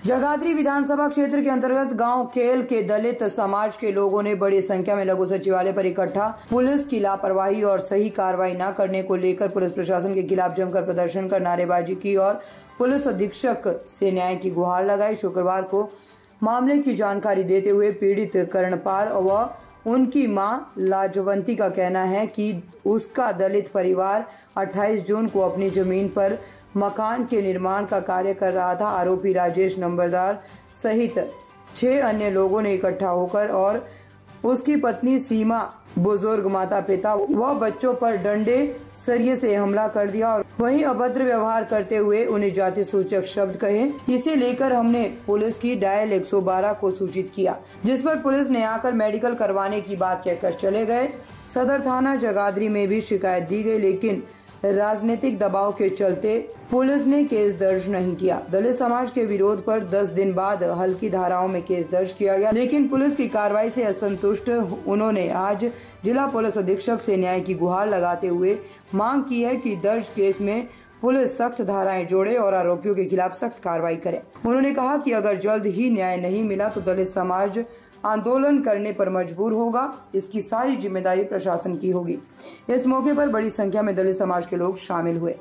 जगाधरी विधानसभा क्षेत्र के अंतर्गत गांव केल के दलित समाज के लोगों ने बड़ी संख्या में लघु सचिवालय पर इकट्ठा पुलिस की लापरवाही और सही कार्रवाई न करने को लेकर पुलिस प्रशासन के खिलाफ जमकर प्रदर्शन कर नारेबाजी की और पुलिस अधीक्षक से न्याय की गुहार लगाई। शुक्रवार को मामले की जानकारी देते हुए पीड़ित कर्णपाल व उनकी मां लाजवंती का कहना है कि उसका दलित परिवार 28 जून को अपनी जमीन पर मकान के निर्माण का कार्य कर रहा था। आरोपी राजेश नंबरदार सहित 6 अन्य लोगों ने इकट्ठा होकर और उसकी पत्नी सीमा, बुजुर्ग माता पिता व बच्चों पर डंडे सरिये से हमला कर दिया और वहीं अभद्र व्यवहार करते हुए उन्हें जाति सूचक शब्द कहे। इसे लेकर हमने पुलिस की डायल 112 को सूचित किया, जिस पर पुलिस ने आकर मेडिकल करवाने की बात कहकर चले गए। सदर थाना जगाधरी में भी शिकायत दी गई, लेकिन राजनीतिक दबाव के चलते पुलिस ने केस दर्ज नहीं किया। दलित समाज के विरोध पर 10 दिन बाद हल्की धाराओं में केस दर्ज किया गया, लेकिन पुलिस की कार्रवाई से असंतुष्ट उन्होंने आज जिला पुलिस अधीक्षक से न्याय की गुहार लगाते हुए मांग की है कि दर्ज केस में पुलिस सख्त धाराएं जोड़े और आरोपियों के खिलाफ सख्त कार्रवाई करे। उन्होंने कहा कि अगर जल्द ही न्याय नहीं मिला तो दलित समाज आंदोलन करने पर मजबूर होगा। इसकी सारी जिम्मेदारी प्रशासन की होगी। इस मौके पर बड़ी संख्या में दलित समाज के लोग शामिल हुए।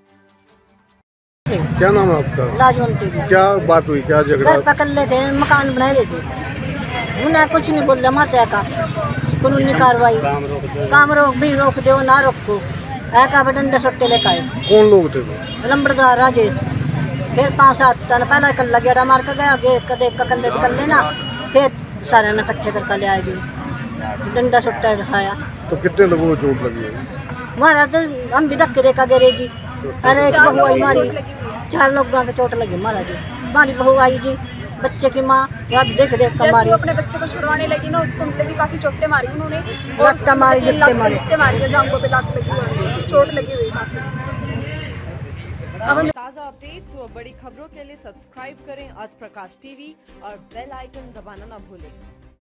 क्या नाम है आपका? लाजवंती। क्या बात हुई, क्या झगड़ा? पकड़ लेते हैं, मकान बनाए लेते, उन्हें कुछ नहीं बोल रहा माता का कानूनी कार्रवाई काम रोक दो ना रोको का डंडे सट्टे लेकर आए। कौन लोग थे वो? नंबरदार राजेश, फिर 5-7 तन पहला कल गया मार कर गया, कदे कर लेना, फिर सारे ने इकट्ठे करके ले आए जी, डंडा सट्टा दिखाया। तो कितने लोगों को चोट लगी है? मारा तो हम भी धक्के देखा गिरे जी। अरे एक बहू आई मारी, 4 लोगों को चोट लगी मारा जी। हमारी बहू आई जी, बच्चे की माँ देख कर मारी। अपने बच्चे को छुड़वाने लगी ना, उसको मतलब भी काफी चोटें मारी उन्होंने, लत्ता मारी, जांघों पे लात लगी हुई, चोट लगी हुई काफी। ताज़ा अपडेट्स व बड़ी खबरों के लिए सब्सक्राइब करें आज प्रकाश टीवी और बेल आइकन दबाना न भूलें।